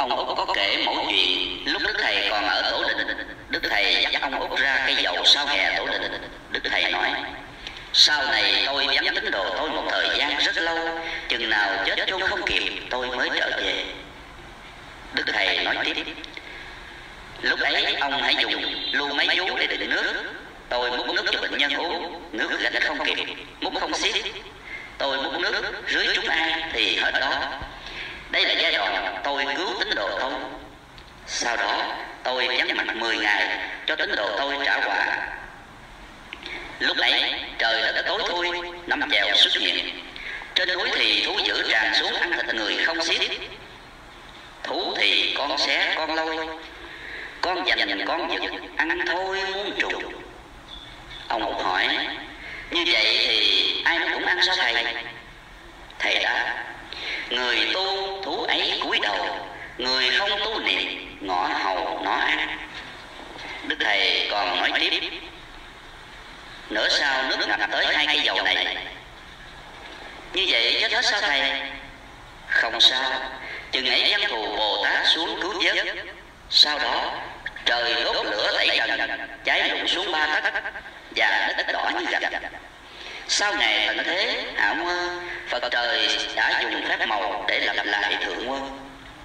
Ông Út có kể mẫu chuyện lúc Đức Thầy còn ở Tổ Đình. Đức Thầy dắt ông Út ra cây dậu sau hè Tổ Đình. Đức Thầy nói: sau này tôi vắng tín đồ tôi một thời gian rất lâu, chừng nào chết chôn không kịp tôi mới trở về. Đức Thầy nói tiếp: lúc ấy ông hãy dùng lu máy vú để đựng nước. Tôi múc nước cho bệnh nhân uống, nước gánh không kịp, múc không xiết. Tôi múc nước rưới chúng ai thì hết đó. Đây là giai đoạn tôi cứu tín đồ tôi. Sau đó tôi vắng mặt 10 ngày cho tín đồ tôi trả quà. Lúc ấy trời đã tối thui, năm chèo xuất hiện. Trên núi thì thú dữ tràn xuống ăn thịt người không xiết. Thú thì con xé con lôi, con dành con vịt ăn thôi muốn trùng. Ông Út hỏi: như vậy thì ai nó cũng ăn sao thầy? Thầy đáp: người tu thú ấy cúi đầu, người không tu niệm ngõ hầu nó ăn. Đức Thầy còn nói tiếp: nửa sau nước ngập tới 2 cây dầu này. Như vậy chết hết sao thầy? Không sao, chừng ấy văn thù Bồ Tát xuống cứu vớt. Sau đó trời đốt lửa tẩy trần, cháy lụng xuống 3 tấc và đất đỏ như gạch. Sau ngày tận thế hảo mơ, Phật trời đã dùng phép màu để lập lại thượng quân.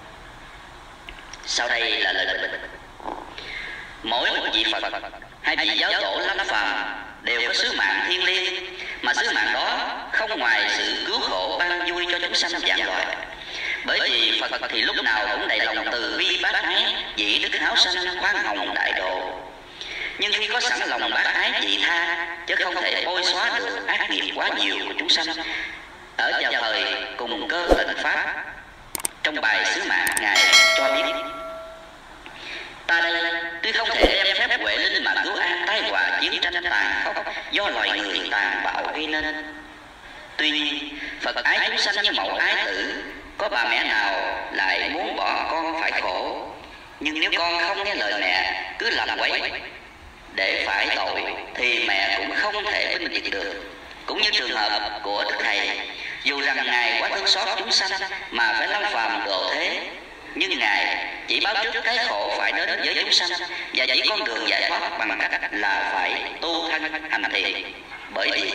Sau đây là lời bình. Mỗi một vị Phật hay vị giáo tổ lâm phàm đều có sứ mạng thiêng liêng, mà sứ mạng đó không ngoài sự cứu khổ ban vui cho chúng sanh vạn loài. Bởi vì Phật thì lúc nào cũng đầy lòng từ bi bác ái, vị đức háo sanh khoan hồng đại độ. Nhưng khi có sẵn lòng bác ái vị tha, chứ không thể bôi xóa được ác nghiệp quá nhiều của chúng sanh. Ở vào thời cùng cơ tịnh pháp, trong bài sứ mạng Ngài cho biết: ta đây tuy không thể đem phép huệ linh mà cứu an tai họa chiến tranh tàn khốc do loài người tàn bạo gây nên. Tuy nhiên Phật ái chúng sanh như mẫu ái tử, có bà mẹ nào lại muốn bỏ con phải khổ. Nhưng nếu con không nghe lời mẹ, cứ làm quấy để phải tội, thì mẹ cũng không thể vinh diệt được. Cũng như trường hợp của Đức Thầy, dù rằng Ngài quá thương xót chúng sanh mà phải lâm phàm độ thế, nhưng Ngài chỉ báo trước cái khổ phải đến với chúng sanh, và chỉ con đường giải thoát bằng cách là phải tu thân hành thiện. Bởi vì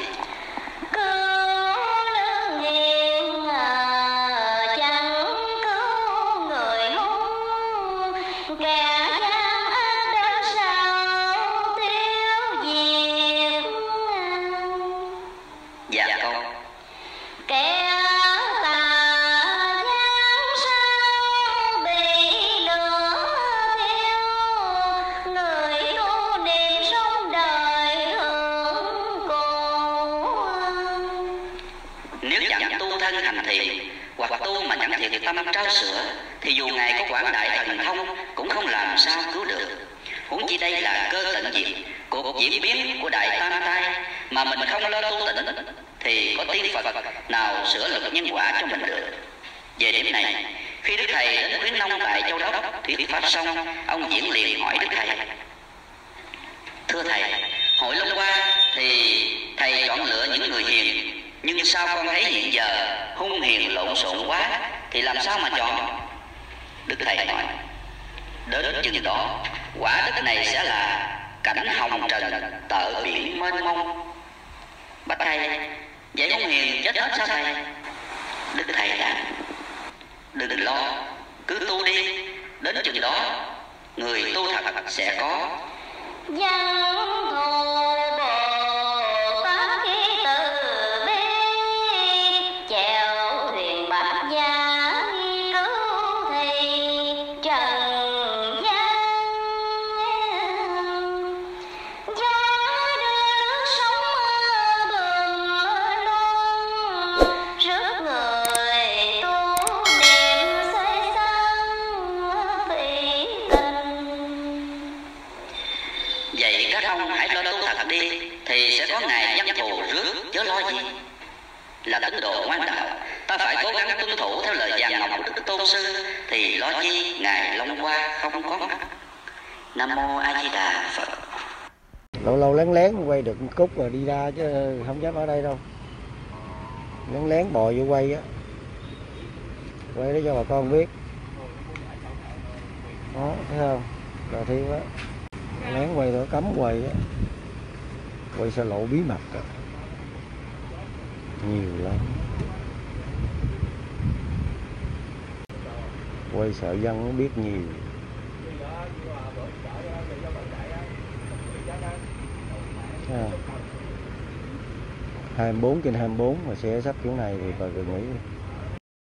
tâm trao sữa thì dù Ngài có quảng đại thần thông cũng không làm sao cứu được. Huống chi đây là cơ tịnh diệt, cuộc diễn biến của đại tam tai, mà mình không lo tu tịnh thì có tiên Phật nào sửa lực nhân quả cho mình được. Về điểm này, khi Đức Thầy đến Khuyến Nông tại Châu Đốc thuyết pháp xong, ông Diễn liền hỏi Đức Thầy: thưa Thầy, hội Long Hoa thì Thầy chọn lựa những người hiền, nhưng sao con thấy hiện giờ hung hiền lộn xộn quá, thì làm sao mà chọn? Đức Thầy nói: đến chừng đó quả đất này sẽ là cảnh hồng trần tợ biển mênh mông. Bạch Thầy, vậy hung hiền chết hết sao Thầy? Đức Thầy đáp: đừng lo, cứ tu đi, đến chừng đó người tu thật sẽ có. Văn thù Bồ Tát khi từ bi, chèo thuyền bạc gia cứu thì trần gian. Giá đưa nước sống đường luôn, rước người tu niệm xây xanh thủy tình. Vậy các ông hãy lo tu thật đi, thì sẽ có ngày văn thù rước, chớ lo gì. Là tín đồ ngoan đạo, ta phải cố gắng tuân thủ theo lời vàng ngọc của Đức Tôn Sư, thì lo chi Ngài Long Hoa không có mặt. Nam Mô A Di Đà Phật. Lâu lâu lén lén quay được cút rồi đi ra, chứ không dám ở đây đâu. Lén lén bò vô quay á, quay để cho bà con biết. Đó, thấy không? Là thiếu á. Lén quay đó, cấm quay á. Quay sao lộ bí mật á. Nhiều lắm. Quay sợ dân nó biết nhiều. À, 24/24 mà xe sắp kiểu này thì bà cứ nghĩ